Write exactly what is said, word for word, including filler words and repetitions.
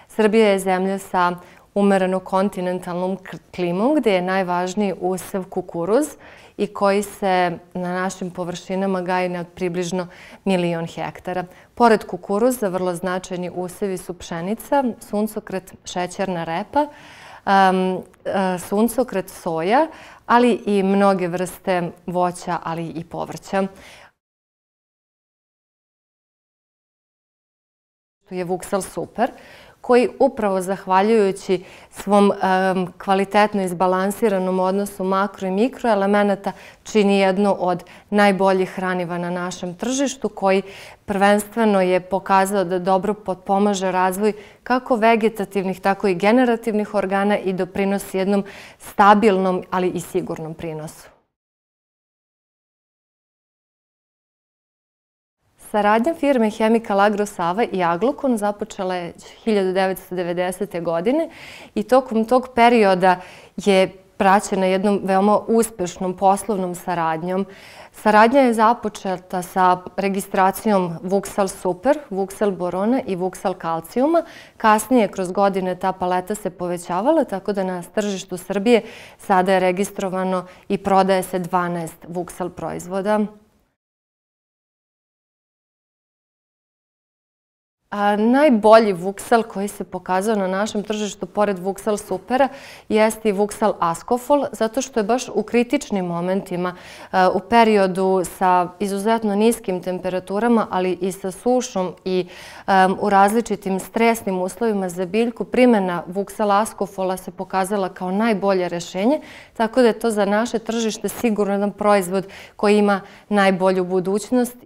Srbija je zemlja sa umereno kontinentalnom klimom gdje je najvažniji usev kukuruz i koji se na našim površinama gaji na približno milion hektara. Pored kukuruza, vrlo značajni usevi su pšenica, suncokret, šećerna repa, um, suncokret, soja, ali i mnoge vrste voća, ali i povrća. To je Vuksal Super, koji upravo zahvaljujući svom um, kvalitetno izbalansiranom odnosu makro i mikro elemenata čini jedno od najboljih hraniva na našem tržištu, koji prvenstveno je pokazao da dobro potpomaže razvoj kako vegetativnih, tako i generativnih organa i doprinosi jednom stabilnom, ali i sigurnom prinosu. Saradnja firme Chemical Agro Sava i Aglukon započela je hiljadu devetsto devedesete. godine i tokom tog perioda je praćena jednom veoma uspešnom poslovnom saradnjom. Saradnja je započeta sa registracijom Vuksal Super, Vuksal Borona i Vuksal Kalcijuma. Kasnije, kroz godine, ta paleta se povećavala, tako da na tržištu Srbije sada je registrovano i prodaje se dvanaest Vuksal proizvoda. A najbolji Vuksal koji se pokazao na našem tržištu pored Vuksal Supera jeste i Vuksal Ascofol, zato što je baš u kritičnim momentima, u periodu sa izuzetno niskim temperaturama, ali i sa sušom i um, u različitim stresnim uslovima za biljku, primjena Vuksal Ascofola se pokazala kao najbolje rešenje, tako da je to za naše tržište sigurno jedan proizvod koji ima najbolju budućnost.